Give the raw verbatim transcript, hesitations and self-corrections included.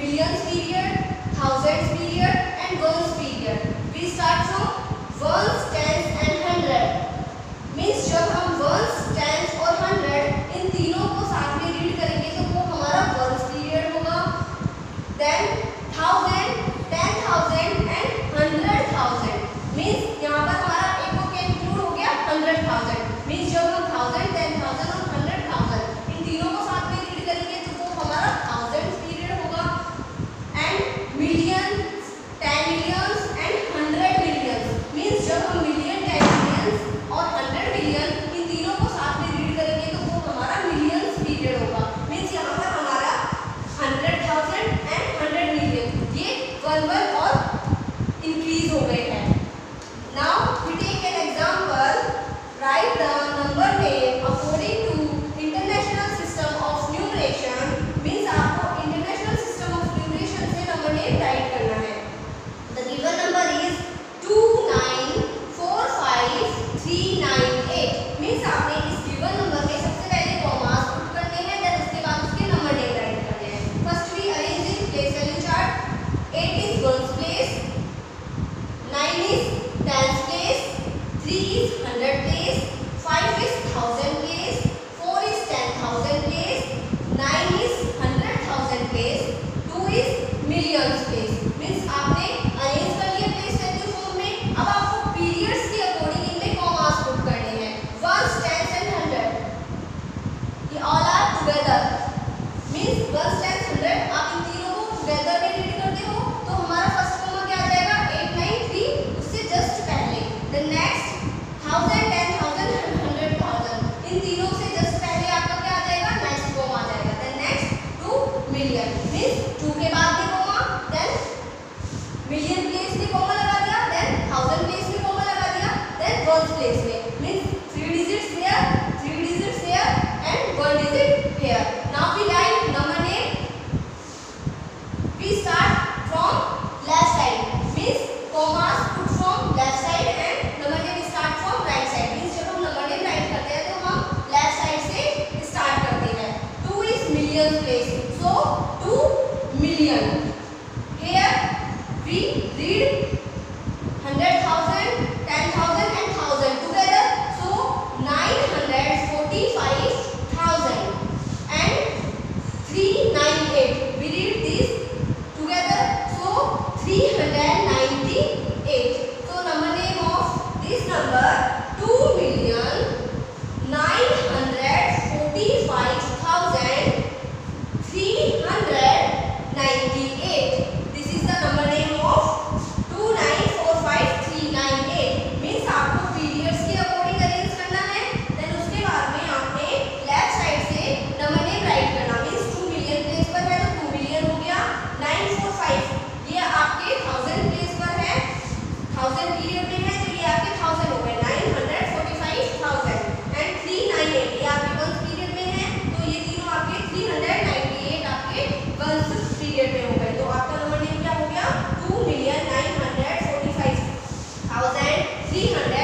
millions period, thousands period and ones period. We start from ones, tens and hundred. Means जब हम ones, tens और hundred इन तीनों को साथ में रीड करेंगे तो वो हमारा ones period होगा. Then thousand, ten thousand and hundred thousand. Means यहाँ पर हमारा एक को क्या इंक्लूड हो गया hundred thousand. मीन्स जब हम thousand, ten thousand और hundred thousand इन तीनों को साथ में रीड करेंगे तो वो हमारा thousands period होगा. And millions, ten millions and hundred millions. Means जब हम million, ten millions और hundred million इन तीनों को साथ में रीड करेंगे तो वो हमारा millions period होगा. मीन्स यहाँ पर हमारा hundred thousand and hundred million ये वन वन और इंक्रीज हो गए हैं. Now we take an example. Write the number name according to international system of numeration. Means आपको international system of numeration से number name write करना है. The given number is two nine four five three nine eight. Means आपने इस given number में सबसे पहले commas put करने हैं, then उसके बाद उसके number name write करने हैं. First we arrange in place value chart. eight is ones place, nine is tens place, three is hundred place, five is thousand place, four is ten thousand place, nine is hundred thousand place, two is millions place. Means आपने arrange कर लिया place value form में. अब आपको periods के according इनमें commas put करने हैं. ones, tens and hundred ये all are together. Means ones, tens, hundred आप इन तीनों को टुगेदर में रीड करते हो तो हमारा फर्स्ट कॉमा क्या आ जाएगा eight nine three उससे जस्ट पहले. The next thousand, ten thousand and hundred thousand इन तीनों से जस्ट पहले आपका क्या आ जाएगा नेक्स्ट कॉमा आ जाएगा. Then next two million. Means two के बाद भी कॉमा, देन मिलियन प्लेस में कॉमा लगा दिया, देन थाउजेंड प्लेस में कॉमा लगा दिया, देन वंस प्लेस में. Means three digits there, three digits there and one digit here. Now we write number name. We start from left side. Means commas put from left side and number name start from right side. Means जब हम number name right करते हैं तो हम left side से start करते हैं. Two is million place, so two million. Here we read hundred thousand, ten thousand and thousand together, so nine hundred forty-five thousand and three ninety-eight. We read this together, so three hundred ninety-eight. So number name of this number two million nine hundred forty-five thousand three hundred ninety-eight. This is the number name of two nine four five three nine eight. Means आपको periods के according arrange करना है. Then उसके बाद में आपने left side से number name write करना. मीन्स टू मिलियन प्लेस पर है तो टू मिलियन हो गया. नाइन फोर फाइव ये आपके थाउजेंड प्लेस पर है, थाउजेंड पीरियड में है तो ये आपके थाउजेंड हो गए. Nine hundred forty five thousand and three nine eight ये आपके वंस पीरियड में है तो ये तीनों आपके थ्री हंड्रेड नाइन्टी एट आपके वंस पीरियड में हो गए. तो आपका नंबर नेम क्या हो गया two million nine hundred forty five thousand three hundred